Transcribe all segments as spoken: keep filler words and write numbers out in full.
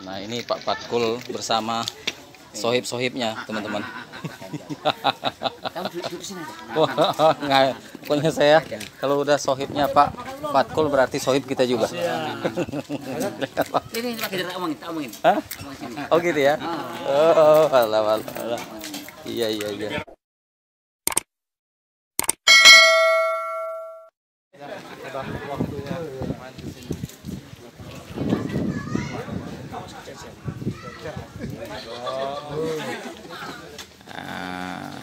Nah ini Pak Patkul bersama sohib-sohibnya teman-teman. Wah, nggak, pokoknya saya kalau udah sohibnya Pak Patkul berarti sohib kita juga. Ini kita omongin, kita omongin. Hah? Oh gitu ya? Oh, alah, alah, alah. Iya, iya, iya. Ah.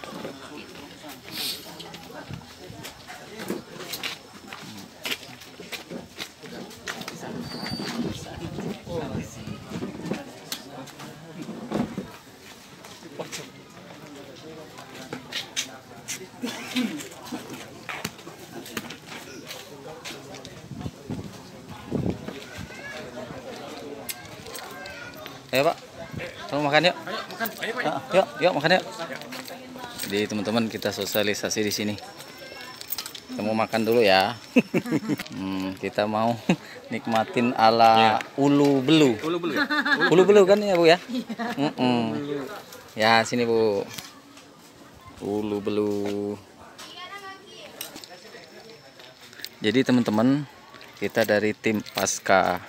Ayo Pak, mau makan yuk. Ayo makan, ayo Pak. Ah, yuk, yuk makan yuk. Jadi teman-teman kita sosialisasi di sini. Kita mau makan dulu ya. hmm, kita mau nikmatin ala ulu belu. Ulu belu ya? Ulu belu kan ya Bu ya? Mm -mm. Ya sini Bu. Ulu belu. Jadi teman-teman kita dari tim Pasca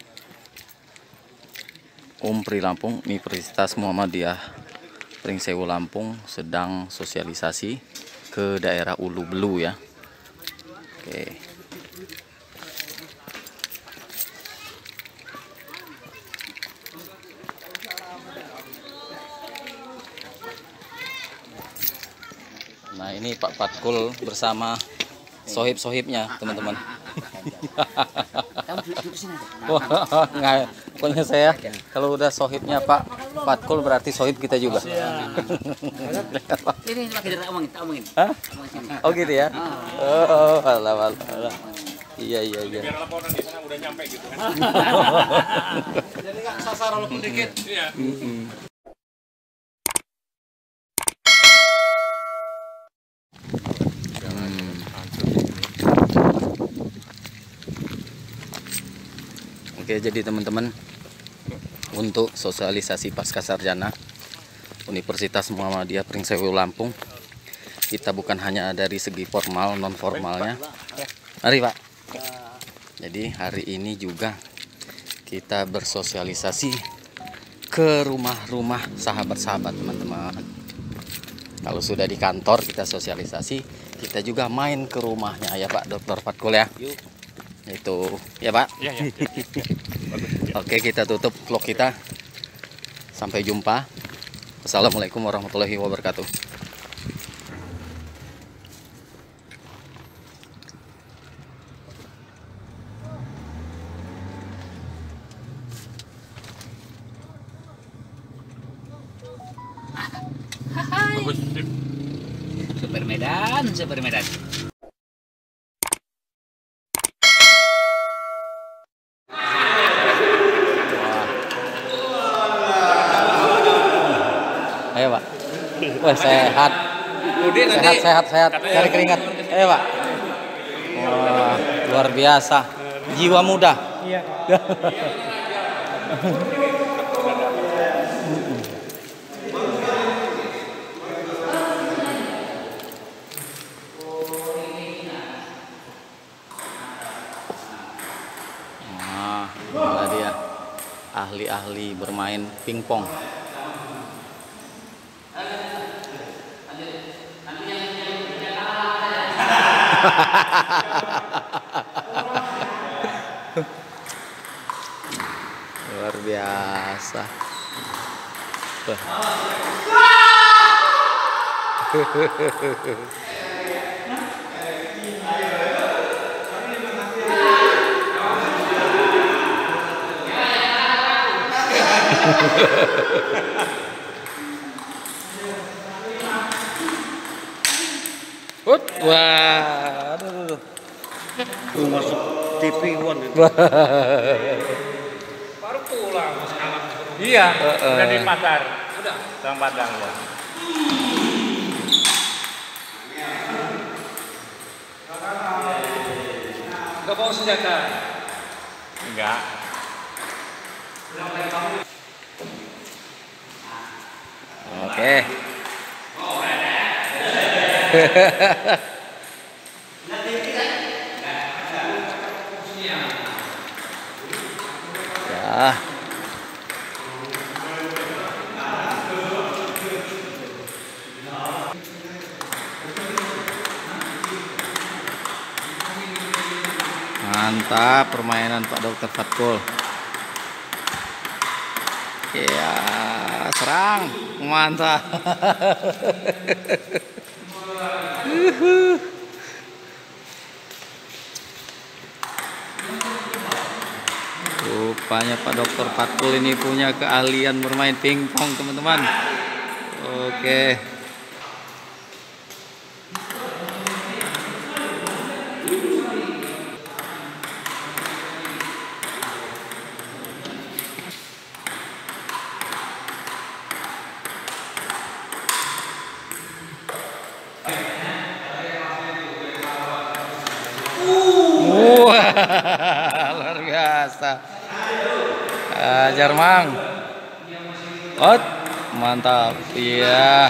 Umpri Lampung, Universitas Muhammadiyah Pringsewu Lampung sedang sosialisasi ke daerah Ulu Belu ya. Oke. Nah ini Pak Patkul bersama sohib-sohibnya teman-teman. Wah, nggak, pokoknya saya kalau udah sohibnya Pak Patkul berarti sohib kita juga. Ini kita omongin, kita omongin. Hah? Oh gitu ya? Oh, alah, alah, alah. Iya, iya, iya. Biar laporan di sana udah nyampe gitu kan. Jadi nggak sasar walaupun dikit. Iya. Oke, jadi teman-teman untuk sosialisasi pasca sarjana Universitas Muhammadiyah Pringsewu Lampung, kita bukan hanya dari segi formal non formalnya. Mari Pak. Jadi hari ini juga kita bersosialisasi ke rumah-rumah sahabat-sahabat teman-teman. Kalau sudah di kantor kita sosialisasi, kita juga main ke rumahnya ya Pak Dokter Patkul ya. Itu ya Pak. Iya, iya. Oke, kita tutup vlog kita. Sampai jumpa. Assalamualaikum warahmatullahi wabarakatuh. Bagus. Sip. Super Medan, Super Medan. Ayo Pak. Wah sehat. Sehat, sehat, sehat. Cari keringat. Ayo Pak. Wah, luar biasa. Jiwa muda. Iya. Nah, inilah dia ahli-ahli bermain pingpong. Luar biasa. Wah, aduh, aduh. Tuh masuk T V One itu. Baru pulang sekarang. Iya, udah di pasar. Udah, Bang Padang ya. Enggak bawa senjata? Enggak. Oke. Ya. Mantap permainan Pak Dokter Fatkul. Ya, serang. Mantap. Rupanya Pak Dokter Fatkul ini punya keahlian bermain pingpong, teman-teman. Oke. Wah, luar biasa. Ajar Mang. Ot, mantap. Iya.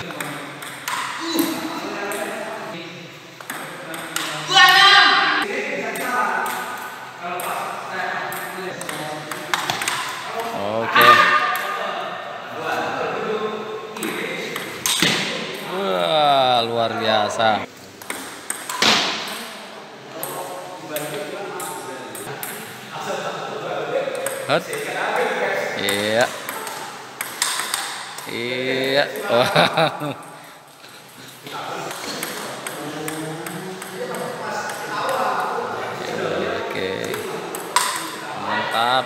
Oke. Wah, luar biasa. Hot. Iya. Iya. Wow. Oke. Mantap.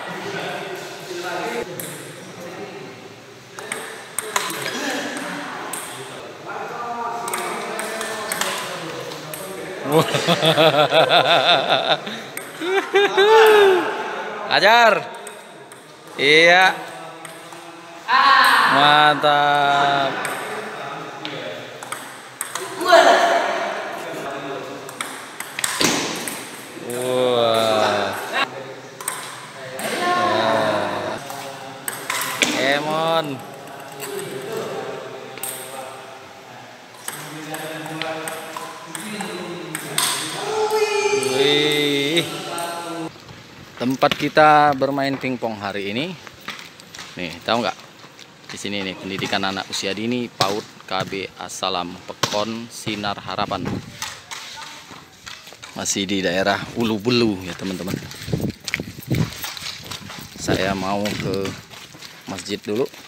Ajar. Iya. Mantap. Wah. Emon. Wih. Tempat kita bermain pingpong hari ini, nih tahu nggak? Di sini nih pendidikan anak usia dini PAUD K B Assalam Pekon Sinar Harapan. Masih di daerah Ulu Belu ya teman-teman. Saya mau ke masjid dulu.